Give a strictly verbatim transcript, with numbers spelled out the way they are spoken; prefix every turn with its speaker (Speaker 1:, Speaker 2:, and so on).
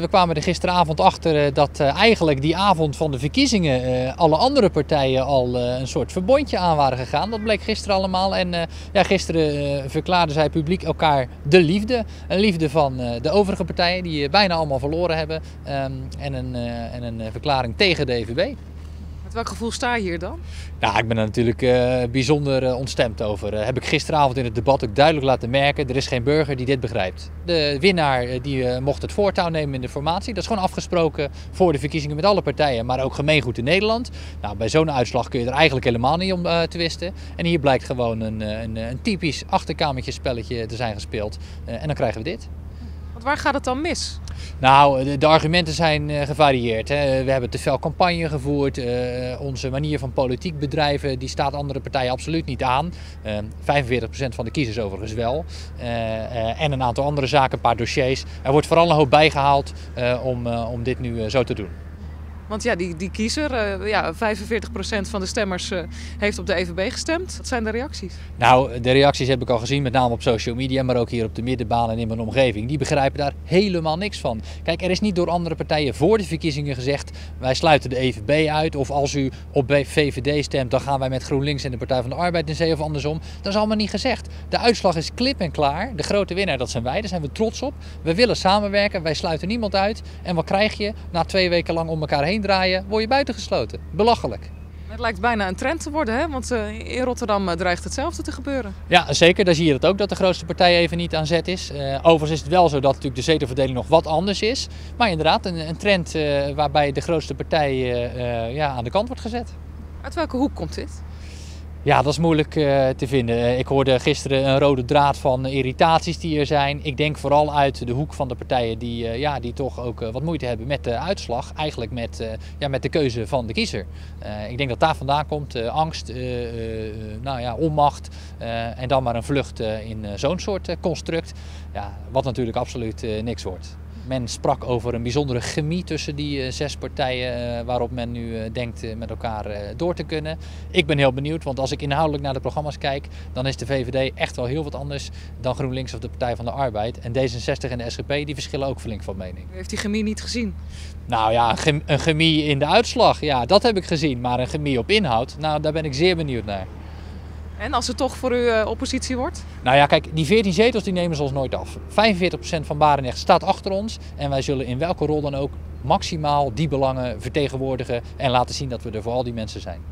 Speaker 1: We kwamen er gisteravond achter dat eigenlijk die avond van de verkiezingen alle andere partijen al een soort verbondje aan waren gegaan. Dat bleek gisteren allemaal en ja, gisteren verklaarden zij publiek elkaar de liefde. Een liefde van de overige partijen die bijna allemaal verloren hebben en een, en een verklaring tegen de E V B.
Speaker 2: Met welk gevoel sta je hier dan?
Speaker 1: Nou, ik ben er natuurlijk uh, bijzonder uh, ontstemd over. Uh, heb ik gisteravond in het debat ook duidelijk laten merken. Er is geen burger die dit begrijpt. De winnaar uh, die, uh, mocht het voortouw nemen in de formatie. Dat is gewoon afgesproken voor de verkiezingen met alle partijen, maar ook gemeengoed in Nederland. Nou, bij zo'n uitslag kun je er eigenlijk helemaal niet om uh, twisten. En hier blijkt gewoon een, een, een typisch achterkamertjespelletje te zijn gespeeld. Uh, en dan krijgen we dit.
Speaker 2: Want waar gaat het dan mis?
Speaker 1: Nou, de, de argumenten zijn uh, gevarieerd. Hè. We hebben te veel campagne gevoerd. Uh, onze manier van politiek bedrijven die staat andere partijen absoluut niet aan. Uh, vijfenveertig procent van de kiezers overigens wel. Uh, uh, en een aantal andere zaken, een paar dossiers. Er wordt vooral een hoop bijgehaald uh, om, uh, om dit nu uh, zo te doen.
Speaker 2: Want ja, die, die kiezer, uh, ja, vijfenveertig procent van de stemmers uh, heeft op de E V B gestemd. Wat zijn de reacties?
Speaker 1: Nou, de reacties heb ik al gezien, met name op social media, maar ook hier op de middenbaan en in mijn omgeving. Die begrijpen daar helemaal niks van. Kijk, er is niet door andere partijen voor de verkiezingen gezegd, wij sluiten de E V B uit. Of als u op V V D stemt, dan gaan wij met GroenLinks en de Partij van de Arbeid in zee of andersom. Dat is allemaal niet gezegd. De uitslag is klip en klaar. De grote winnaar, dat zijn wij, daar zijn we trots op. We willen samenwerken, wij sluiten niemand uit. En wat krijg je? Na twee weken lang om elkaar heen draaien, word je buitengesloten. Belachelijk.
Speaker 2: Het lijkt bijna een trend te worden, hè? Want uh, in Rotterdam uh, dreigt hetzelfde te gebeuren.
Speaker 1: Ja, zeker. Daar zie je dat ook, dat de grootste partij even niet aan zet is. Uh, overigens is het wel zo dat natuurlijk de zetelverdeling nog wat anders is. Maar inderdaad, een, een trend uh, waarbij de grootste partij uh, uh, ja, aan de kant wordt gezet.
Speaker 2: Uit welke hoek komt dit?
Speaker 1: Ja, dat is moeilijk uh, te vinden. Uh, ik hoorde gisteren een rode draad van irritaties die er zijn. Ik denk vooral uit de hoek van de partijen die, uh, ja, die toch ook uh, wat moeite hebben met de uitslag. Eigenlijk met, uh, ja, met de keuze van de kiezer. Uh, ik denk dat daar vandaan komt uh, angst, uh, uh, nou ja, onmacht uh, en dan maar een vlucht uh, in uh, zo'n soort uh, construct. Ja, wat natuurlijk absoluut uh, niks wordt. Men sprak over een bijzondere chemie tussen die uh, zes partijen uh, waarop men nu uh, denkt uh, met elkaar uh, door te kunnen. Ik ben heel benieuwd, want als ik inhoudelijk naar de programma's kijk, dan is de V V D echt wel heel wat anders dan GroenLinks of de Partij van de Arbeid. En D zesenzestig en de S G P die verschillen ook flink van mening.
Speaker 2: U heeft die chemie niet gezien?
Speaker 1: Nou ja, een, een chemie in de uitslag, ja, dat heb ik gezien. Maar een chemie op inhoud, nou daar ben ik zeer benieuwd naar.
Speaker 2: En als het toch voor u uh, oppositie wordt?
Speaker 1: Nou ja, kijk, die veertien zetels die nemen ze ons nooit af. vijfenveertig procent van Barendrecht staat achter ons. En wij zullen in welke rol dan ook maximaal die belangen vertegenwoordigen en laten zien dat we er voor al die mensen zijn.